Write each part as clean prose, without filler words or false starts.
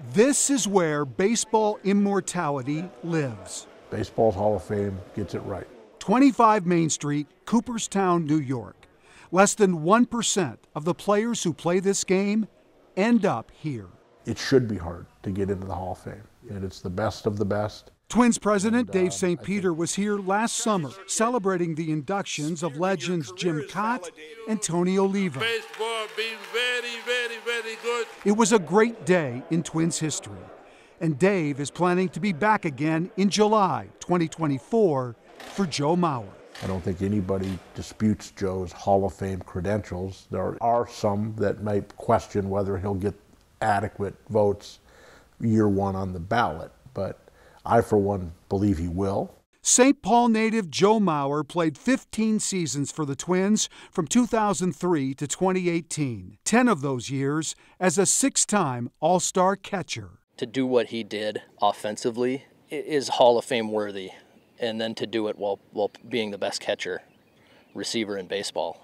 This is where baseball immortality lives. Baseball's Hall of Fame gets it right. 25 Main Street, Cooperstown, New York. Less than 1% of the players who play this game end up here. It should be hard to get into the Hall of Fame, and it's the best of the best. Twins president Dave St. Peter was here last summer celebrating the inductions of legends Jim Kaat and Tony Oliva. Baseball being very, very, very good. It was a great day in Twins history, and Dave is planning to be back again in July 2024 for Joe Mauer. I don't think anybody disputes Joe's Hall of Fame credentials. There are some that might question whether he'll get adequate votes year one on the ballot, but I, for one, believe he will. St. Paul native Joe Mauer played 15 seasons for the Twins from 2003 to 2018, 10 of those years as a 6-time All-Star catcher. To do what he did offensively is Hall of Fame worthy, and then to do it while being the best catcher, receiver in baseball,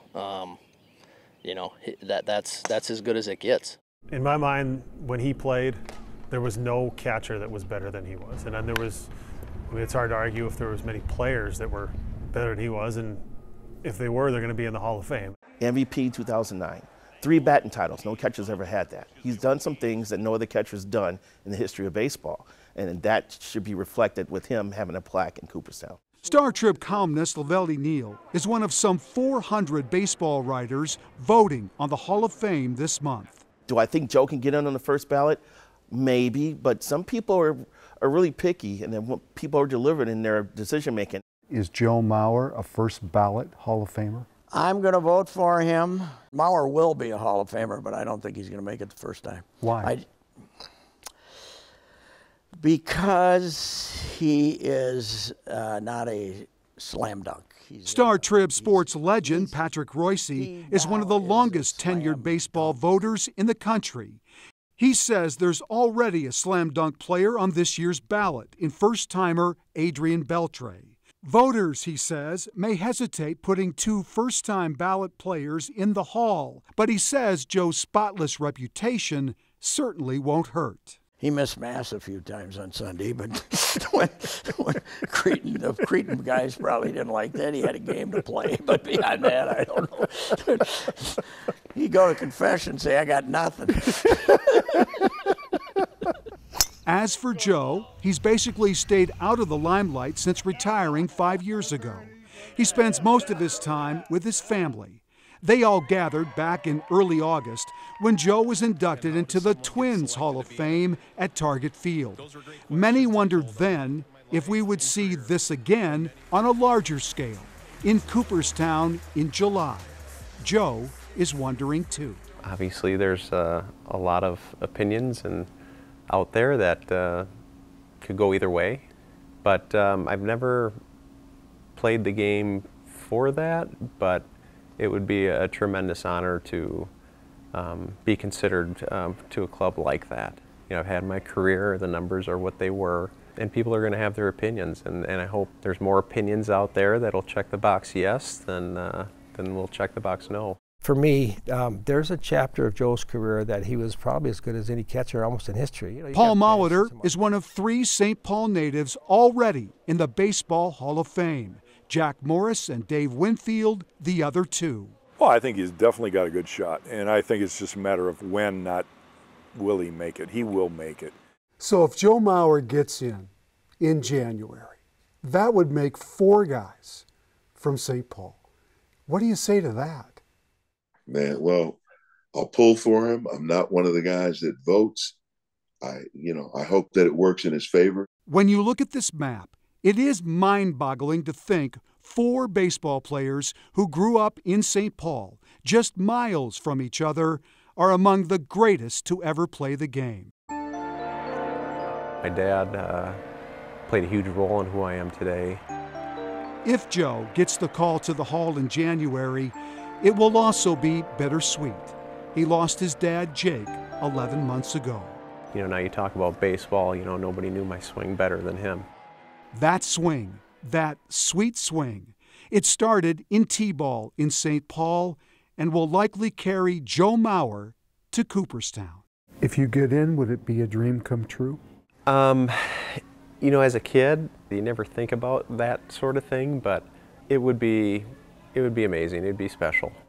that's as good as it gets. In my mind, when he played, there was no catcher that was better than he was. And then it's hard to argue if there was many players that were better than he was, and if they were, they're going to be in the Hall of Fame. MVP 2009, 3 batting titles. No catcher's ever had that. He's done some things that no other catcher's done in the history of baseball, and that should be reflected with him having a plaque in Cooperstown. Star Trib columnist Lavelle Neal is one of some 400 baseball writers voting on the Hall of Fame this month. Do I think Joe can get in on the first ballot? Maybe, but some people are really picky, and then people are deliberate in their decision making. Is Joe Mauer a first ballot Hall of Famer? I'm going to vote for him. Mauer will be a Hall of Famer, but I don't think he's going to make it the first time. Why? Because he is not a slam dunk. Star Trib sports legend Patrick Royce is one of the longest tenured baseball voters in the country. He says there's already a slam dunk player on this year's ballot in first-timer Adrian Beltre. Voters, he says, may hesitate putting 2 first-time ballot players in the Hall, but he says Joe's spotless reputation certainly won't hurt. He missed Mass a few times on Sunday, but when the Cretan guys probably didn't like that. He had a game to play, but beyond that, I don't know. He'd go to confession and say, I got nothing. As for Joe, he's basically stayed out of the limelight since retiring 5 years ago. He spends most of his time with his family. They all gathered back in early August when Joe was inducted into the Twins Hall of Fame at Target Field. Many wondered then if we would see this again on a larger scale in Cooperstown in July. Joe is wondering too. Obviously there's a lot of opinions out there that could go either way, but I've never played the game for that, but it would be a tremendous honor to be considered to a club like that. You know, I've had my career, the numbers are what they were, and people are going to have their opinions, and I hope there's more opinions out there that'll check the box yes than will check the box no. For me, there's a chapter of Joe's career that he was probably as good as any catcher almost in history. You know, Paul Molitor is one of 3 St. Paul natives already in the Baseball Hall of Fame. Jack Morris and Dave Winfield, the other 2. Well, I think he's definitely got a good shot, and I think it's just a matter of when, not will he make it. He will make it. So if Joe Mauer gets in January, that would make 4 guys from St. Paul. What do you say to that? Man, well, I'll pull for him. I'm not one of the guys that votes. I hope that it works in his favor. When you look at this map, it is mind-boggling to think 4 baseball players who grew up in St. Paul, just miles from each other, are among the greatest to ever play the game. My dad played a huge role in who I am today. If Joe gets the call to the Hall in January, it will also be bittersweet. He lost his dad, Jake, 11 months ago. You know, now you talk about baseball, you know, nobody knew my swing better than him. That swing, that sweet swing, it started in T-ball in St. Paul and will likely carry Joe Mauer to Cooperstown. If you get in, would it be a dream come true? You know, as a kid, you never think about that sort of thing, but it would be amazing. It'd be special.